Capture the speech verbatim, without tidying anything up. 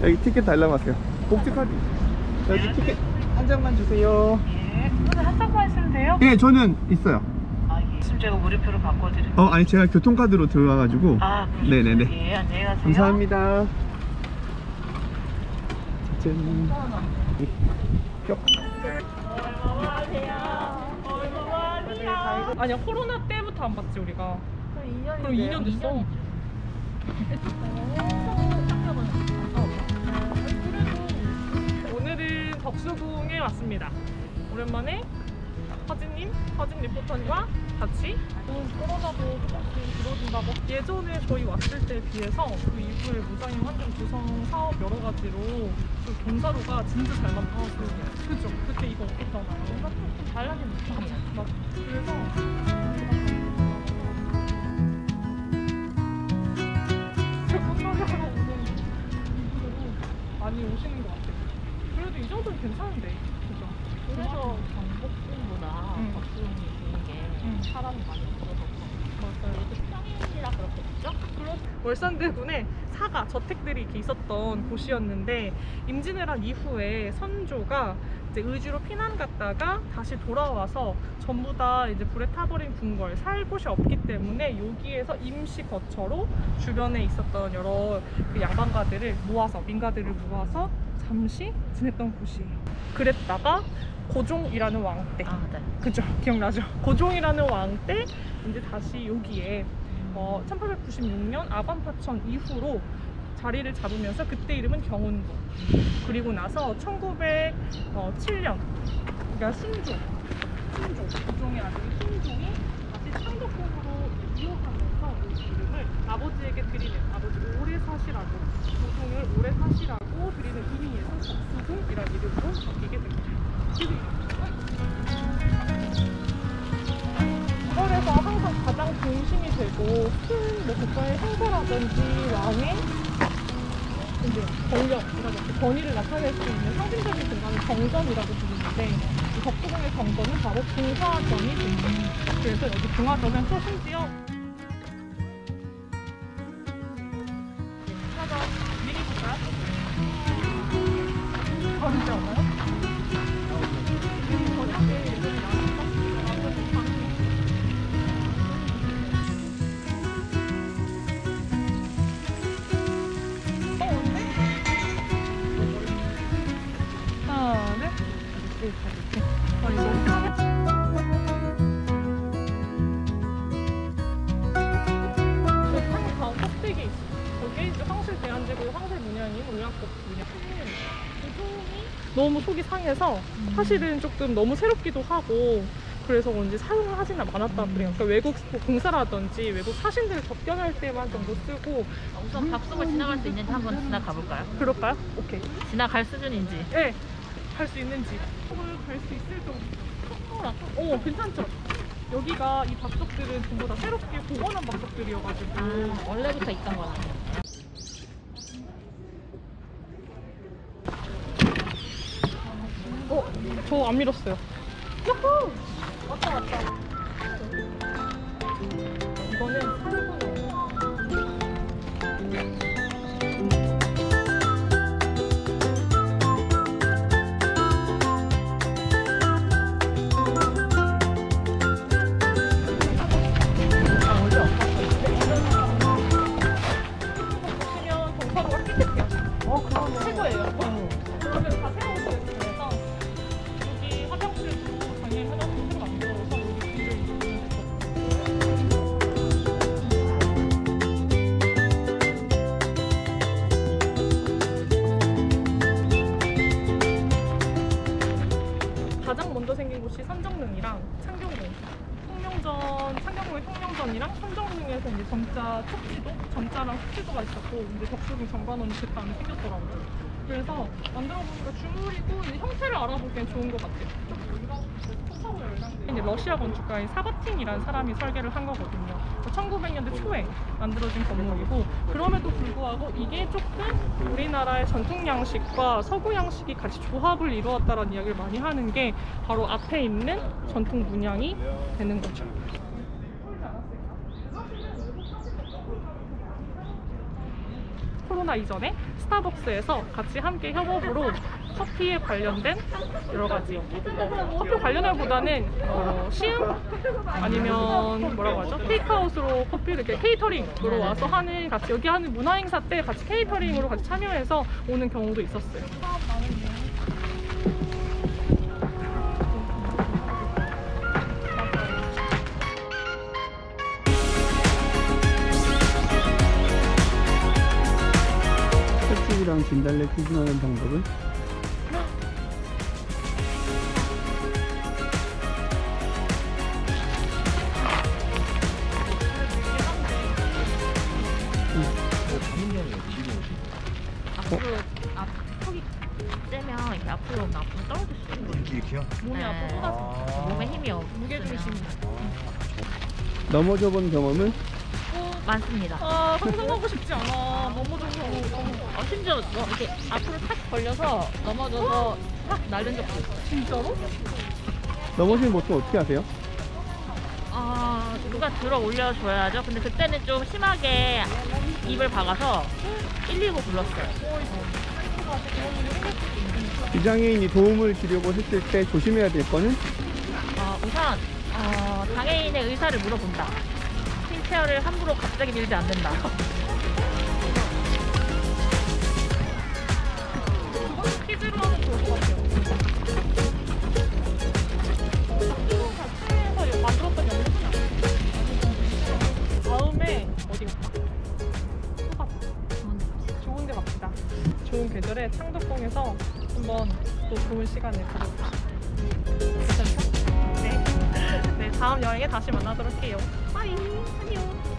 여기 티켓 달라고 하세요. 복지카드. 여기 티켓 한 장만 주세요. 예. 오늘 한 장만 있으면 돼요? 예, 저는 있어요. 아, 예. 있으면 제가 무료표로 바꿔드릴게요. 어, 아니 제가 교통카드로 들어와가지고. 아, 그러시구나. 네네네. 예, 안녕히 가세요. 감사합니다. 짠. 아니야, 코로나 때부터 안 봤지 우리가. 그럼 이 년 됐어. 오늘은 덕수궁에 왔습니다. 오랜만에 허진님, 허진 리포터님과 같이 코로나도 조금씩 줄어든다고. 예전에 저희 왔을 때에 비해서 그 이후에 무장애 환경 구성 사업 여러 가지로 그 경사로가 진짜 잘 만들어서. 그죠? 그때 이거 없었잖아요. 뭔가 조금 달라진 느낌이야. 막 그래서 건강하러 오는 분들도 많이 오시는 것 같아요. 그래도 이 정도는 괜찮은데, 그죠? 그래서 경복궁보다 응. 덕수궁이 좋은 게 응. 사람이 많이 없어서 맞아요. 평일이라 그렇겠죠? 월산대군에 사가, 저택들이 이렇게 있었던 곳이었는데 임진왜란 이후에 선조가 이제 의주로 피난 갔다가 다시 돌아와서 전부 다 이제 불에 타버린 궁궐, 살 곳이 없기 때문에 여기에서 임시 거처로 주변에 있었던 여러 그 양반가들을 모아서, 민가들을 모아서 잠시 지냈던 곳이에요. 그랬다가 고종이라는 왕 때, 아, 네. 그죠? 기억나죠? 고종이라는 왕 때 이제 다시 여기에 어, 천팔백구십육 년 아관파천 이후로 자리를 잡으면서 그때 이름은 경운궁. 그리고 나서 천구백칠 년, 그러니까 순종, 순종, 고종의 아들 순종이 다시 창덕궁으로 이어가면서 이 이름을 아버지에게 드리는, 아버지 오래 사시라고, 고종을 오래 사시라고 드리는 의미에서 덕수궁이라는 이름으로 바뀌게 됩니다. 그래서 그래서 항상 가장 중심이 되고 큰뭐 국가의 행사라든지 왕의 이제 권력이라든지 권위를 나타낼 수 있는 상징적인 공간을 정전이라고 부르는데 이 덕수궁의 정전은 바로 궁화전이 됩니다. 그래서 여기 궁화전은 또 심지어 궁화전 미리 볼까요? 어디지 않나요? 번역에 예전에 나왔던 아니 너무 저 꼭대기 있어. 거기에 이제 황실 대한제국 황실 문양이 문양국 문양. 너무 속이 상해서 사실은 조금 너무 새롭기도 하고 그래서 그런지 사용을 하지는 않았다 그래요. 그러니까 외국 공사라든지 외국 사신들 접견할 때만 정도 쓰고. 우선 덕수궁을 지나갈 수 있는지 한번 지나가 볼까요? 그럴까요? 오케이. 지나갈 수준인지. 네, 갈 수 있는지. 갈 수 있을 정도. 어, 괜찮죠? 여기가 이 박석들은 전부 다 새롭게 복원한 박석들이어가지고. 아, 원래부터 있던 거나. 어, 저 안 밀었어요. 야호! 왔다 왔다. 이거는 살구나. 가장 먼저 생긴 곳이 선정릉이랑 창경궁, 통명전, 창경궁의 통명전이랑 선정릉에서 이제 점자 척지도, 점자랑 척지도가 있었고 이제 덕수궁 정관원이 그때 안에 생겼더라고요. 그래서 만들어 보니까 주물이고 이제 형태를 알아보기엔 좋은 것 같아요. 이제 러시아 건축가인 사바틴이라는 사람이 설계를 한 거거든요. 천구백 년대 초에 만들어진 건물이고 그럼에도 불구하고 이게 조금 우리나라의 전통 양식과 서구 양식이 같이 조합을 이루었다는 이야기를 많이 하는 게 바로 앞에 있는 전통 문양이 되는 거죠. 코로나 코로나 이전에 스타벅스에서 같이 함께 협업으로 커피에 관련된 여러 가지 어, 커피 관련을보다는 어, 시음 아니면 뭐라고 하죠? 테이크아웃으로 커피를 이렇게 케이터링으로 와서 하는 같이 여기 하는 문화 행사 때 같이 케이터링으로 같이 참여해서 오는 경우도 있었어요. 횟집이랑 진달래 구분하는 방법은? 앞으로 앞 턱이 째면 이렇게 앞으로 앞으로 떨어질 수 있는 거예요. 이렇게요? 몸이 네. 앞으로 쏟아져. 몸에 힘이 없. 무게중심. 넘어져 본 경험은? 많습니다. 아, 상상하고 싶지 않아. 너무 좋고. 어, 심지어 뭐 이렇게 앞으로 탁 걸려서 넘어져서 탁 날른 적도 있어요. 진짜로? 넘어지면 보통 어떻게 하세요? 아, 누가 들어 올려줘야죠. 근데 그때는 좀 심하게 입을 박아서 일일구 불렀어요. 비장애인이 도움을 주려고 했을 때 조심해야 될 거는? 어, 우선 어, 장애인의 의사를 물어본다. 휠체어를 함부로 갑자기 밀지 않는다. 그거는 퀴즈로 하면 좋을 것 같아요. 자체에서 만들었던 영상. 다음에 어디 갈까? 소감. 좋은 데 갑시다. 좋은 계절에 창덕궁에서 한번 또 좋은 시간을 가져보자. 괜찮죠? 네. 네, 다음 여행에 다시 만나도록 해요. 빠이. 안녕.